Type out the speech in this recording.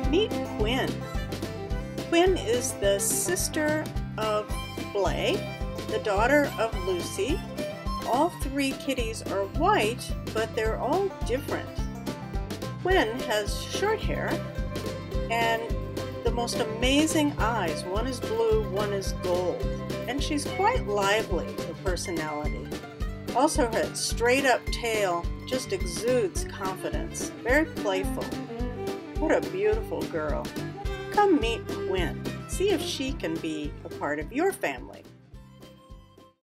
Meet Quinn. Quinn is the sister of Blay, the daughter of Lucy. All three kitties are white, but they're all different. Quinn has short hair and the most amazing eyes. One is blue, one is gold. And she's quite lively, her personality. Also, her straight up tail just exudes confidence. Very playful. What a beautiful girl. Come meet Quinn. See if she can be a part of your family.